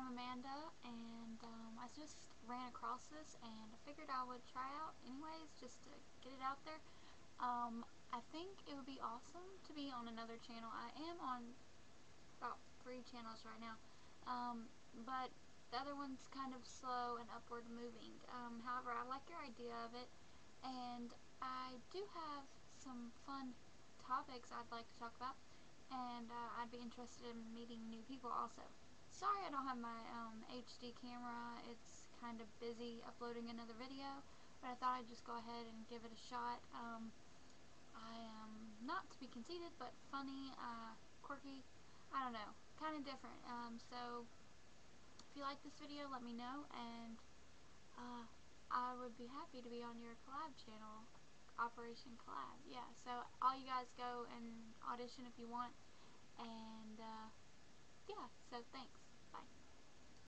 Amanda, and I just ran across this and I figured I would try out anyways just to get it out there. I think it would be awesome to be on another channel. I am on about 3 channels right now, but the other one's kind of slow and upward moving. However, I like your idea of it, and I do have some fun topics I'd like to talk about, and I'd be interested in meeting new people also. Sorry I don't have my HD camera. It's kind of busy uploading another video, but I thought I'd just go ahead and give it a shot. I am not to be conceited, but funny, quirky, I don't know, kind of different. So if you like this video, let me know, and I would be happy to be on your collab channel, Operation Collab. Yeah, so all you guys go and audition if you want, and